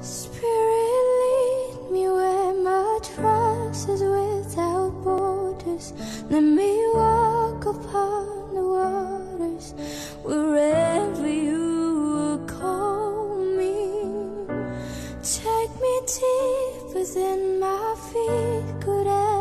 Spirit, lead me where my trust is without borders. Let me walk upon the waters wherever you would call me. Take me deep within my feet, good